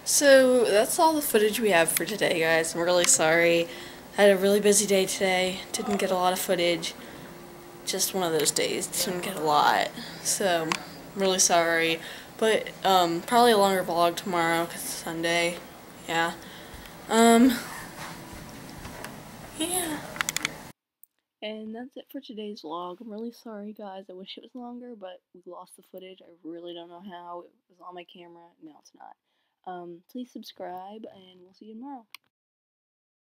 So that's all the footage we have for today, guys. I'm really sorry. I had a really busy day today. Didn't get a lot of footage. Just one of those days. Didn't get a lot. So I'm really sorry. But probably a longer vlog tomorrow because it's Sunday. Yeah. Um. Yeah. And that's it for today's vlog. I'm really sorry, guys. I wish it was longer, but we lost the footage. I really don't know how. It was on my camera. Now it's not. Please subscribe, and we'll see you tomorrow.